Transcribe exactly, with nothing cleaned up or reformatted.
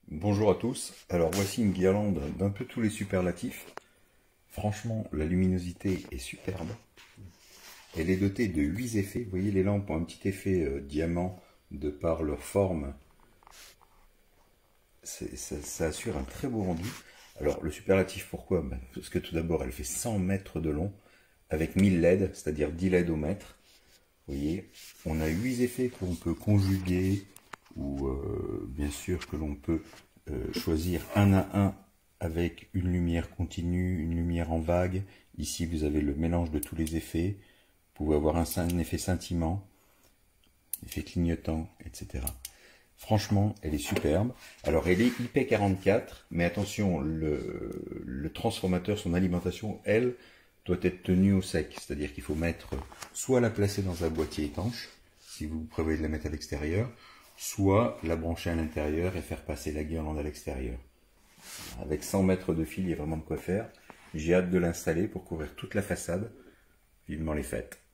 Bonjour à tous, alors voici une guirlande d'un peu tous les superlatifs. Franchement, la luminosité est superbe. Elle est dotée de huit effets. Vous voyez, les lampes ont un petit effet euh, diamant de par leur forme. Ça, ça assure un très beau rendu. Alors, le superlatif, pourquoi? Ben, parce que tout d'abord, elle fait cent mètres de long avec mille L E D, c'est-à-dire dix L E D au mètre. Vous voyez, on a huit effets que l'on peut conjuguer ou euh, bien sûr que l'on peut euh, choisir un à un avec une lumière continue, une lumière en vague. Ici, vous avez le mélange de tous les effets. Vous pouvez avoir un, un effet scintillant, effet clignotant, et cetera. Franchement, elle est superbe. Alors, elle est I P quarante-quatre, mais attention, le, le transformateur, son alimentation, elle, doit être tenue au sec. C'est-à-dire qu'il faut mettre, soit la placer dans un boîtier étanche, si vous prévoyez de la mettre à l'extérieur, soit la brancher à l'intérieur et faire passer la guirlande à l'extérieur. Avec cent mètres de fil, il y a vraiment de quoi faire. J'ai hâte de l'installer pour couvrir toute la façade. Vivement les fêtes.